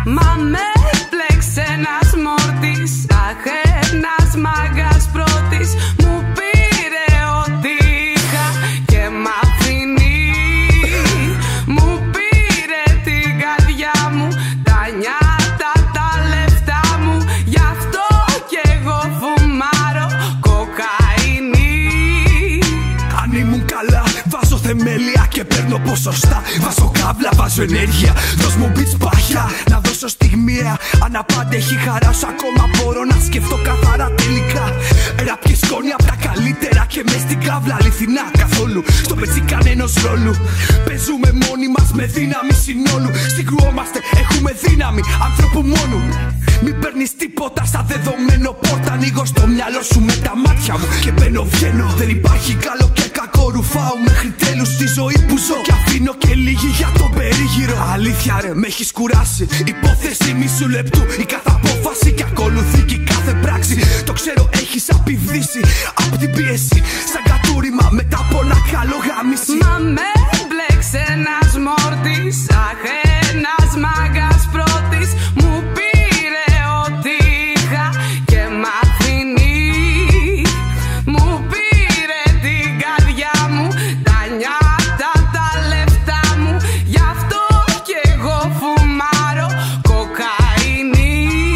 Μα με έπλεξε ένας μόρτης, αχ, ένας μάγκας πρώτης. Μου πήρε ό,τι είχα και μ' αφήνει. Μου πήρε την καρδιά μου, τα νιάτα, τα λεφτά μου. Γι' αυτό κι εγώ φουμάρω κοκαϊνη. Αν ήμουν καλά, βάζω θεμέλια και παίρνω ποσοστά. Βάζω κάβλα, βάζω ενέργεια. Δώσ' μου beats παχιά, να δώσω στιγμιαία. Αν απάντεχει χαρά σου, ακόμα μπορώ να σκεφτώ καθαρά τελικά. Ραπ και σκόνη απ' τα καλύτερα και μες στην κάβλα. Αληθινά καθόλου, στο πετσί κανένας ρόλου. Παίζουμε μόνοι μας με δύναμη συνόλου. Συγκρουόμαστε, έχουμε δύναμη άνθρωπου μόνου. Μην παίρνεις τίποτα στα δεδομένο πόρτα. Ανοίγω στο μυαλό σου με τα μάτια μου και μπαίνω βγαίνω. Δεν υπάρχει καλό και κακό, ρουφάω μέχρι τέλους τη ζωή που ζω. Και αφήνω και λίγη για τον περίγυρο. Αλήθεια ρε, με έχεις κουράσει. Υπόθεση μισού λεπτού, η κάθε απόφαση και ακολουθεί και η κάθε πράξη. Το ξέρω έχεις απειδήσει απ' την πίεση. Σαν κατούριμα μετά από ένα καλό γάμιση. Μα με έμπλεξε ένας μόρτης, αχ, ένας μάγκας πρώτης. Μου πήρε ό,τι είχα και μ' αφήνει. Μου πήρε την καρδιά μου, τα νιάτα, τα λεφτά μου. Γι' αυτό κι εγώ φουμάρω κοκαϊνη.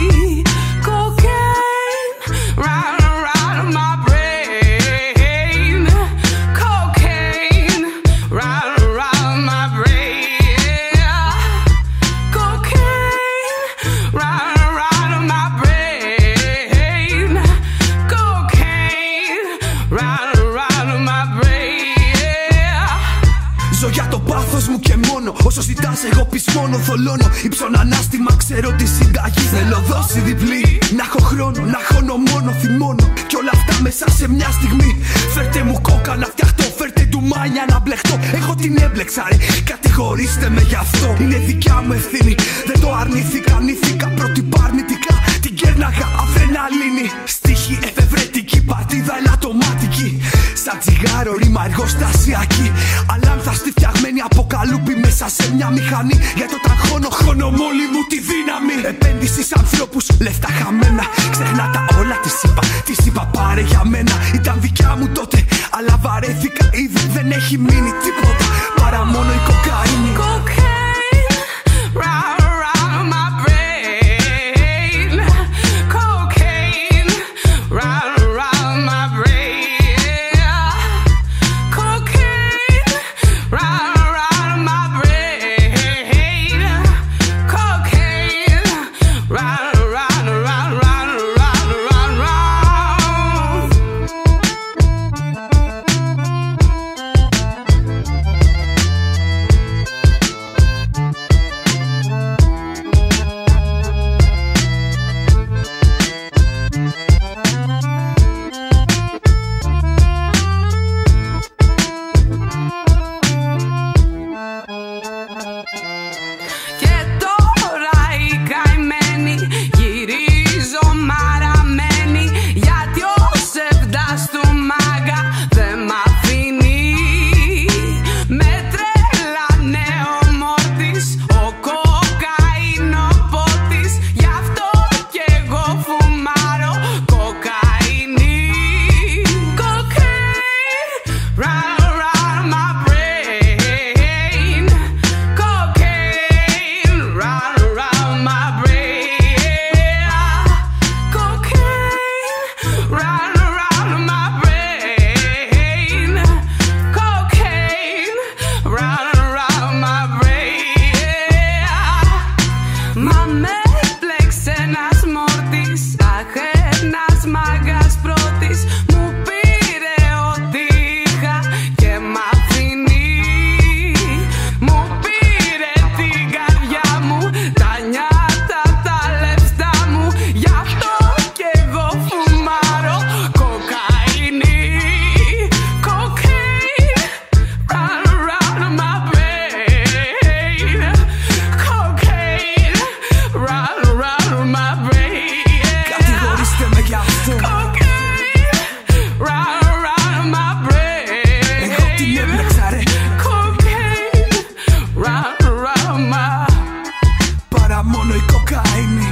Cocaine, round and round my brain. Cocaine, round and round my brain. Cocaine, round and round my brain. Cocaine, round and round my brain. Ζω για το πάθος μου και μόνο. Όσο ζητάς εγώ πεις μόνο θολώνω. Υψώνω ανάστημα, ξέρω τη συνταγή. Θέλω δόση διπλή. Να έχω χρόνο, να χώνω μόνο θυμώνω. Κι όλα αυτά μέσα σε μια στιγμή. Φέρτε μου κόκα να φτιαχτώ. Φέρτε ντουμάνια να μπλεχτώ. Εγώ την έμπλεξα ρε, κατηγορήστε με γι' αυτό. Είναι δικιά μου ευθύνη. Δεν το αρνήθηκα, νήθηκα πρότυπα αρνητικά. Την κέρναγα αδρεναλίνη. Στίχοι εφευρετική, παρτίδα ελαττωματική. Σαν τσιγάρο ρήμα εργοστασιακή. Αλάνθαστη φτιαγμένη από καλούπι μέσα σε μια μηχανή. Γιατί όταν χώνω μόλι μου τη δύναμη. Επένδυση σε ανθρώπους, λεφτά χαμένα. Ξεχνά τα όλα, της είπα πάρε για μένα. Ήταν δικιά μου τότε, αλλά βαρέθηκα ήδη. Δεν έχει μείνει τίποτα παρά μόνο η κοκαϊνη. Cocaine, round and round my brain. Cocaine, round and round my brain. Cocaine, round and round my brain. Cocaine, round and round and round, round and round and round, round. Και τώρα η καημένη γυρίζω μαραμένη. Γιατί ο ψευδάς του μάγκα δεν μ' αφήνει. Με τρέλανε ο μόρτης, ο Kokainopotis. Γι' αυτό κι εγώ φουμάρω κοκαϊνη. Cocaine, round and round my brain. Cocaine, round and round my brain. Cocaine, round and round my brain. Cocaine, round and round my brain. Μα με έπλεξε ένας μόρτης, αχ, ένας μάγκας πρώτης. Μου πήρε ό,τι είχα και μ' αφήνει. Μου πήρε την καρδιά μου, τα νιάτα, τα λεφτά μου. Γι' αυτό κι εγώ φουμάρω κοκαϊνη. Cocaine, round and round my brain. Cocaine, round and round my brain. Κατηγορήστε με γι' αυτό. Cocaine, round and round my brain. Εγώ την έμπλεξα ρε, Cocaine, round and round my. παρά μόνο η κοκαϊνη. κοκαϊνη.